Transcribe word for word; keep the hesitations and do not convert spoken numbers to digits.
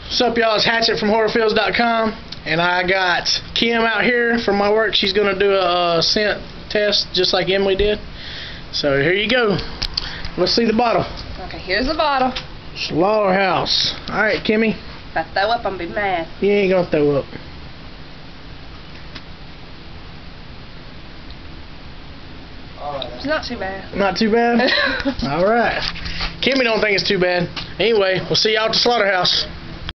What's up, y'all? It's Hatchet from horror fields dot com, and I got Kim out here from my work. She's going to do a, a scent test just like Emily did. So here you go. Let's see the bottle. Okay, here's the bottle. Slaughterhouse. Alright, Kimmy. If I throw up, I'm gonna be mad. You ain't going to throw up. It's not too bad. Not too bad? Alright. Kimmy don't think it's too bad. Anyway, we'll see y'all at the slaughterhouse.